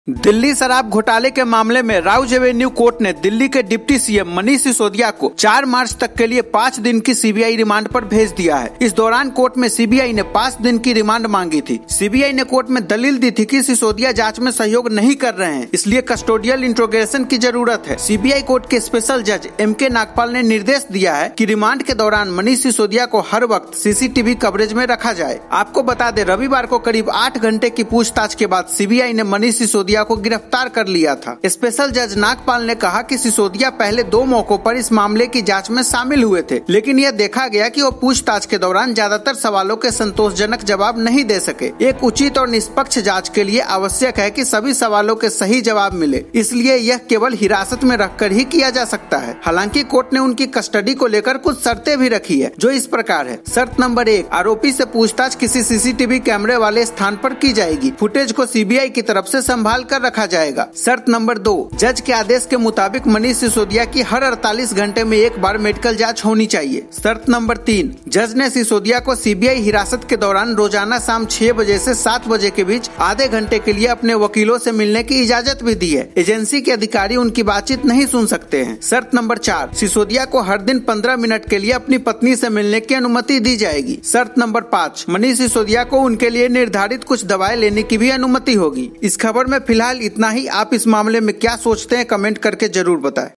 दिल्ली शराब घोटाले के मामले में राउज एवेन्यू कोर्ट ने दिल्ली के डिप्टी सीएम मनीष सिसोदिया को 4 मार्च तक के लिए 5 दिन की सीबीआई रिमांड पर भेज दिया है। इस दौरान कोर्ट में सीबीआई ने 5 दिन की रिमांड मांगी थी। सीबीआई ने कोर्ट में दलील दी थी कि सिसोदिया जांच में सहयोग नहीं कर रहे हैं, इसलिए कस्टोडियल इंट्रोगेशन की जरूरत है। सीबीआई कोर्ट के स्पेशल जज एम.के. नागपाल ने निर्देश दिया है कि रिमांड के दौरान मनीष सिसोदिया को हर वक्त सीसीटीवी कवरेज में रखा जाए। आपको बता दें, रविवार को करीब 8 घंटे की पूछताछ के बाद सीबीआई ने मनीष सिसोदिया को गिरफ्तार कर लिया था। स्पेशल जज नागपाल ने कहा कि सिसोदिया पहले 2 मौकों पर इस मामले की जांच में शामिल हुए थे, लेकिन यह देखा गया कि वो पूछताछ के दौरान ज्यादातर सवालों के संतोषजनक जवाब नहीं दे सके। एक उचित और निष्पक्ष जांच के लिए आवश्यक है कि सभी सवालों के सही जवाब मिले, इसलिए यह केवल हिरासत में रखकर ही किया जा सकता है। हालांकि कोर्ट ने उनकी कस्टडी को लेकर कुछ शर्तें भी रखी है, जो इस प्रकार है। शर्त नंबर 1, आरोपी से पूछताछ किसी सीसीटीवी कैमरे वाले स्थान पर की जाएगी। फुटेज को सीबीआई की तरफ से संभाल कर रखा जाएगा। शर्त नंबर 2, जज के आदेश के मुताबिक मनीष सिसोदिया की हर 48 घंटे में एक बार मेडिकल जांच होनी चाहिए। शर्त नंबर 3, जज ने सिसोदिया को सीबीआई हिरासत के दौरान रोजाना शाम 6 बजे से 7 बजे के बीच आधे घंटे के लिए अपने वकीलों से मिलने की इजाजत भी दी है। एजेंसी के अधिकारी उनकी बातचीत नहीं सुन सकते हैं। शर्त नंबर 4, सिसोदिया को हर दिन 15 मिनट के लिए अपनी पत्नी से मिलने की अनुमति दी जाएगी। शर्त नंबर 5, मनीष सिसोदिया को उनके लिए निर्धारित कुछ दवाएं लेने की भी अनुमति होगी। इस खबर में फिलहाल इतना ही। आप इस मामले में क्या सोचते हैं, कमेंट करके जरूर बताएं।